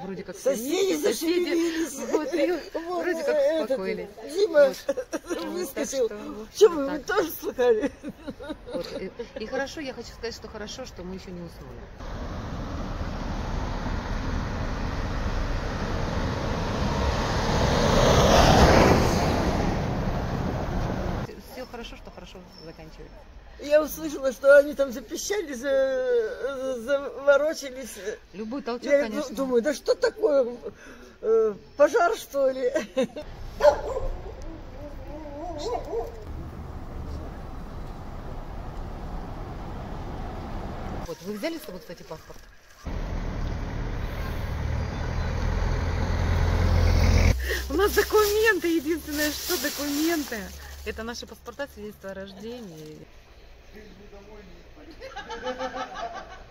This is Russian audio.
вроде как Соседи вместе, зашевелились. вот, и вроде как успокоились. Дима Вот, выскочил. так что, Что, вот вы так. тоже слыхали? Вот, и хорошо, я хочу сказать, что хорошо, что мы еще не уснули. Все хорошо, что хорошо заканчивается. Я услышала, что они там запищали, заворочились. Любой толчок, Я конечно. думаю, да что такое? Пожар, что ли? Вот, вы взяли с собой, кстати, паспорт? У нас документы, единственное, что документы. Это наши паспорта, свидетельства о рождении.